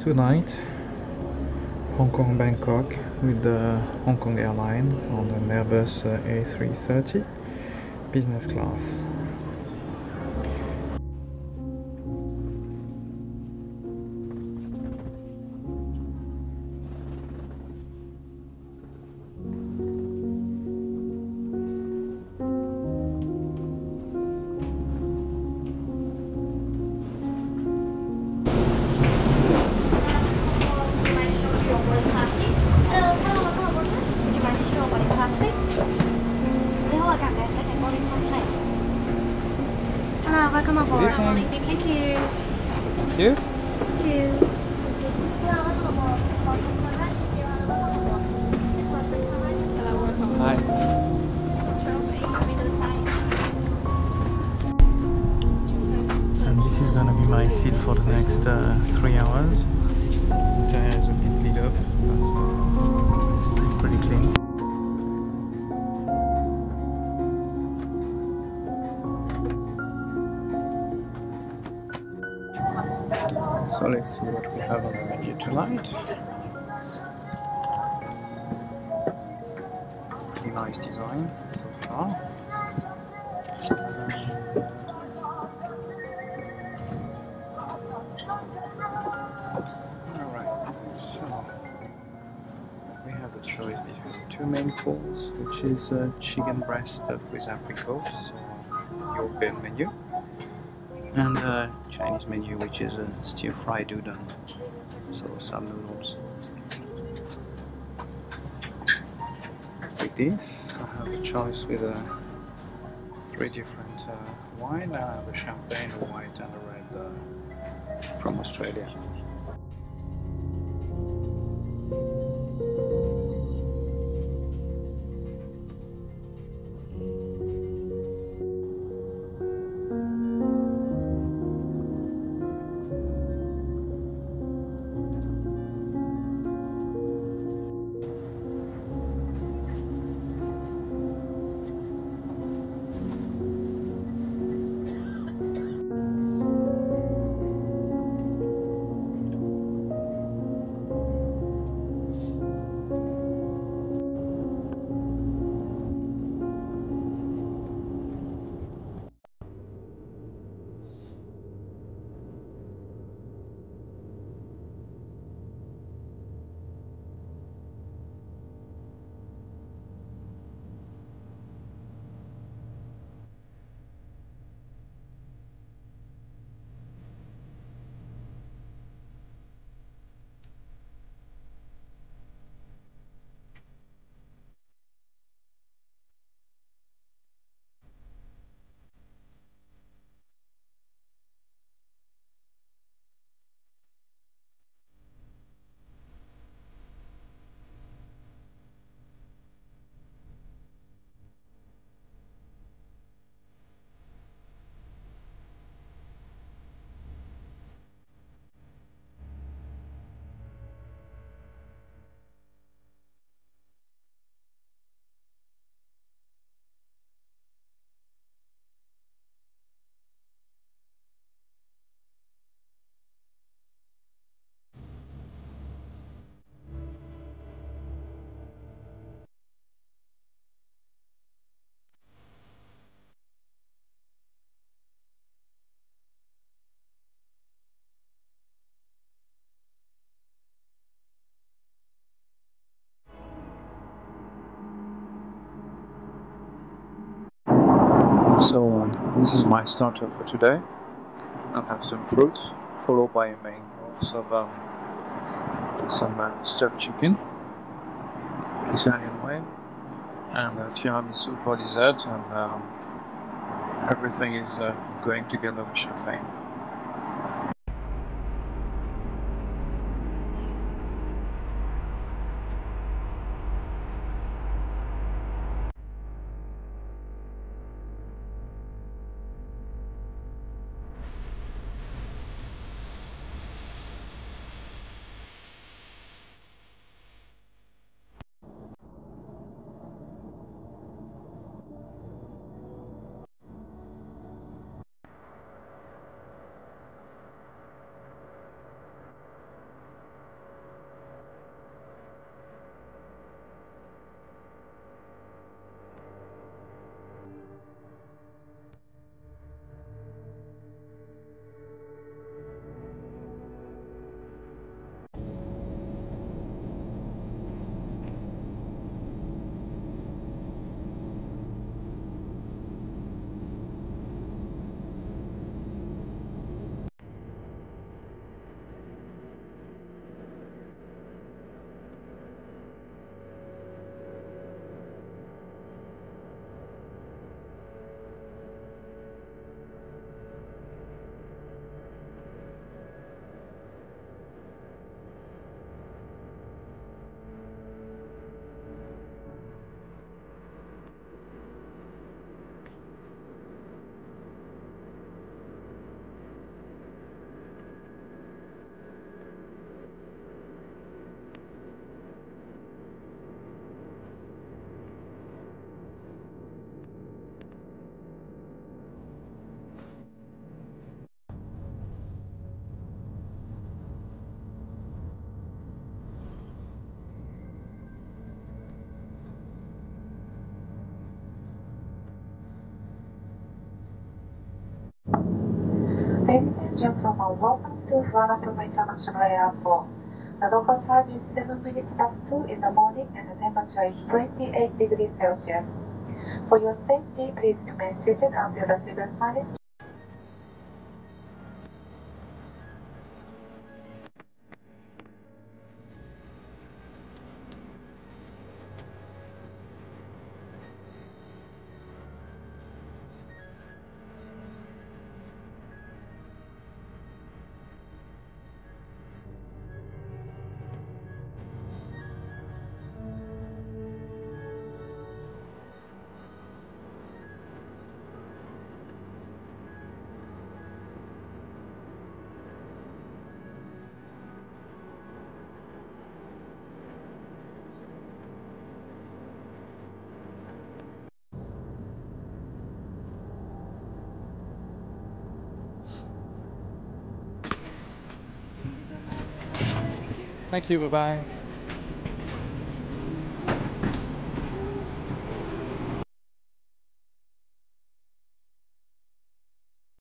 tonight Hong Kong Bangkok with the Hong Kong airline on an Airbus A330 business class. Hello, welcome aboard. Thank you. Thank you. Hi. And this is gonna be my seat for the next 3 hours. The tire is a bit lit up, but still pretty clean. So let's see what we have on the menu tonight. Pretty nice design so far. Alright, so we have the choice between two main courses, which is chicken breast stuffed with apricot, so European menu, and Chinese menu, which is a stir-fried udon, so some noodles. With this, I have a choice with three different wine. I have a champagne, a white, and a red from Australia. So this is my starter for today. I'll have some fruit, followed by a main course of some stuffed chicken, Italian way, and tiramisu for dessert, and everything is going together with champagne. welcome to Suvarnabhumi International Airport. The local time is 7 minutes past 2 in the morning and the temperature is 28 degrees Celsius. For your safety, please remain seated until the signal sign is. Thank you, bye-bye.